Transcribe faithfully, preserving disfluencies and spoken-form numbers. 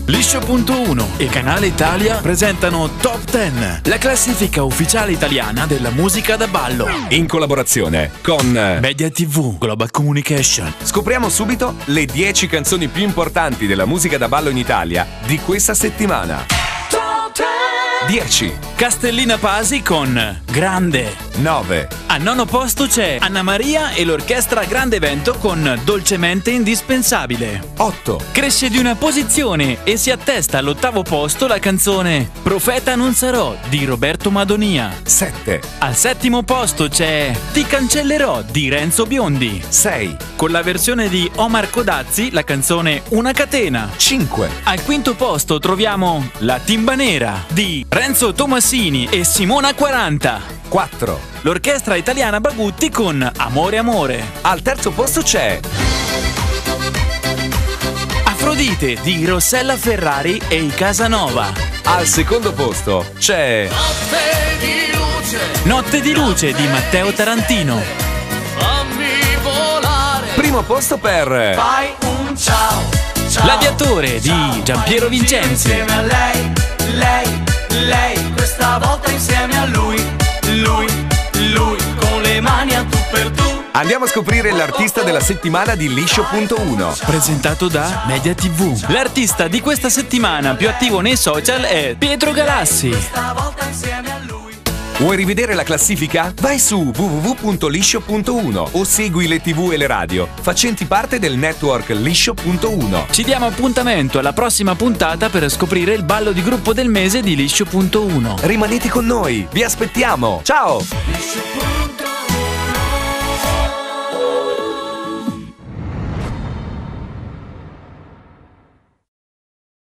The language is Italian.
Liscio punto uno e Canale Italia presentano Top dieci, la classifica ufficiale italiana della musica da ballo. In collaborazione con Media tivù, Global Communication. Scopriamo subito le dieci canzoni più importanti della musica da ballo in Italia di questa settimana. dieci. Castellina Pasi con Grande. nove. Al nono posto c'è Anna Maria e l'orchestra Grande Evento con Dolcemente Indispensabile. otto. Cresce di una posizione e si attesta all'ottavo posto la canzone Profeta non sarò di Roberto Madonia. sette. Al settimo posto c'è Ti cancellerò di Renzo Biondi. sei. Con la versione di Omar Codazzi la canzone Una catena. cinque. Al quinto posto troviamo La Timba Nera di Renzo Tomassini e Simona quaranta. quattro. L'orchestra italiana Bagutti con Amore Amore. Al terzo posto c'è Afrodite di Rossella Ferrari e i Casanova. al secondo posto c'è Notte di luce, Notte di luce di Matteo Tarantino. fammi volare. primo posto per Fai un ciao, ciao. L'aviatore di Giampiero Vincenzi. Insieme a lei, lei, lei. Questa volta insieme a lui, lui, lui. Con le mani a tu per tu. Andiamo a scoprire l'artista della settimana di Liscio punto uno. Presentato da Media tivù. L'artista di questa settimana più attivo nei social è Pietro Galassi. Questa volta insieme a lui. Vuoi rivedere la classifica? Vai su w w w punto liscio punto uno o segui le tv e le radio facenti parte del network Liscio punto uno. Ci diamo appuntamento alla prossima puntata per scoprire il ballo di gruppo del mese di Liscio punto uno. Rimanete con noi, vi aspettiamo. Ciao! Liscio punto uno.